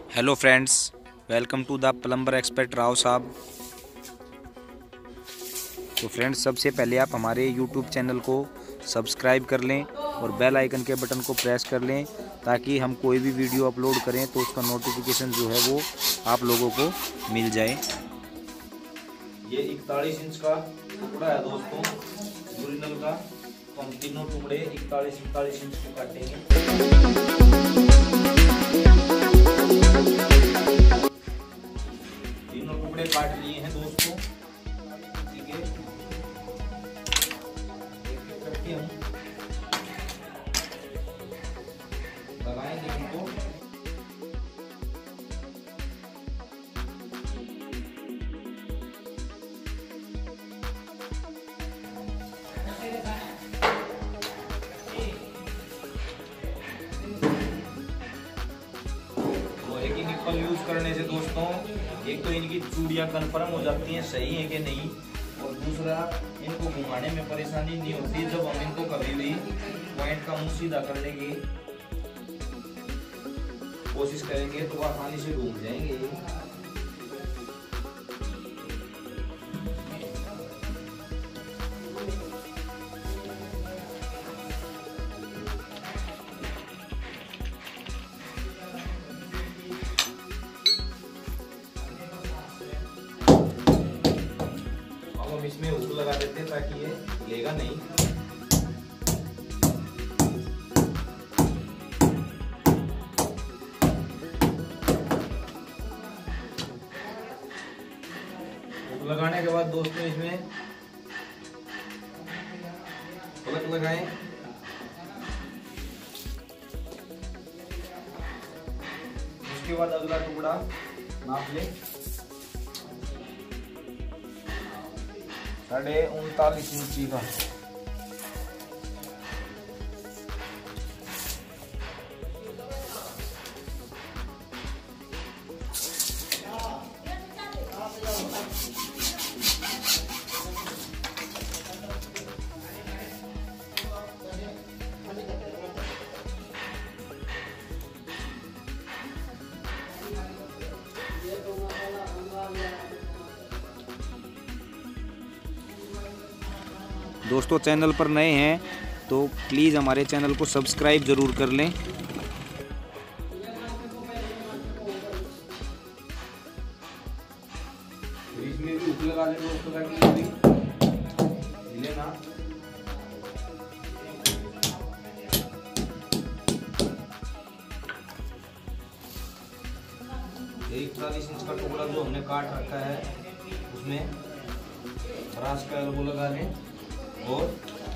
Hello friends, welcome to the plumber expert Rao साहब। तो friends, सबसे पहले आप हमारे यूट्यूब चैनल को सब्सक्राइब कर लें और बेल आइकन के बटन को प्रेस कर लें ताकि हम कोई भी वीडियो अपलोड करें तो उसका नोटिफिकेशन जो है वो आप लोगों को मिल जाए। ये 41 इंच का टुकड़ा है दोस्तों, ओरिजिनल का। तो हम तीनों टुकड़े 41 इंच के काटेंगे। तीनों टुकड़े काट लिए हैं दोस्तों, ठीक है। एक करके हम लगाएंगे इनको। निप्पल यूज करने से दोस्तों एक तो इनकी चूड़ियां कंफर्म हो जाती हैं सही है कि नहीं, और दूसरा इनको घुमाने में परेशानी नहीं होती। जब हम इनको कभी भी पॉइंट का मुंह सीधा करने की कोशिश करेंगे तो आसानी से घूम जाएंगे। हम इसमें हुक लगा देते हैं ताकि ये हिलेगा नहीं। हुक लगाने के बाद दोस्तों इसमें प्लग लगाएं। उसके बाद अगला टुकड़ा नाप लें 39.5 इंची का। दोस्तों, चैनल पर नए हैं तो प्लीज़ हमारे चैनल को सब्सक्राइब ज़रूर कर लें। इसमें भी हुक लगा लें दोस्तों ताकि ये हिले ना। एक 40 इंच का टुकड़ा जो हमने काट रखा है उसमें ब्रास का एल्बो लगा लें और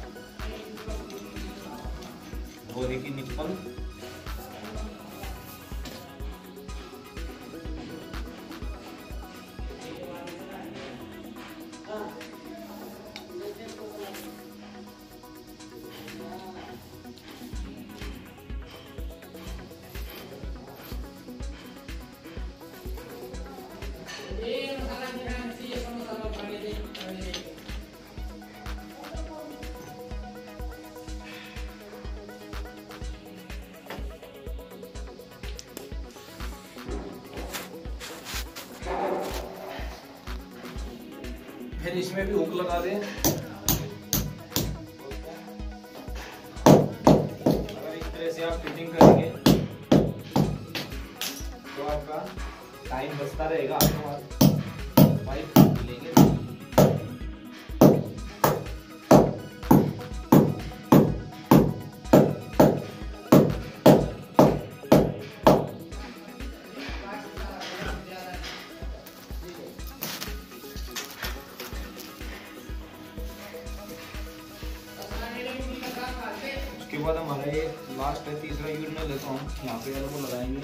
लोहे की निप्पल। फिर इसमें भी हुक लगा दें। अगर इस तरह से आप फिटिंग करेंगे तो आपका टाइम बचता रहेगा। आपको पाइप लेंगे उसके बाद हमारा ये लास्ट है तीसरा यूरिनल है, तो हम यहाँ पे एल्बो लगाएंगे।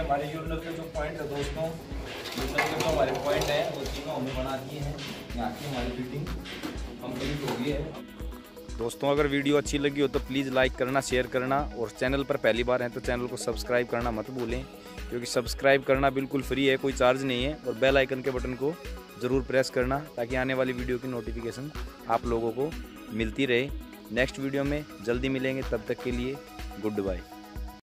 हमारे यूनिट के जो पॉइंट है दोस्तों, यूनिट के जो हमारे पॉइंट है वो तीनों हमने बना दिए हैं। यहाँ की हमारी फिटिंग कंप्लीट हो गई है। दोस्तों अगर वीडियो अच्छी लगी हो तो प्लीज़ लाइक करना, शेयर करना, और चैनल पर पहली बार हैं तो चैनल को सब्सक्राइब करना मत भूलें, क्योंकि सब्सक्राइब करना बिल्कुल फ्री है, कोई चार्ज नहीं है। और बेल आइकन के बटन को ज़रूर प्रेस करना ताकि आने वाली वीडियो की नोटिफिकेशन आप लोगों को मिलती रहे। नेक्स्ट वीडियो में जल्दी मिलेंगे, तब तक के लिए गुड बाय।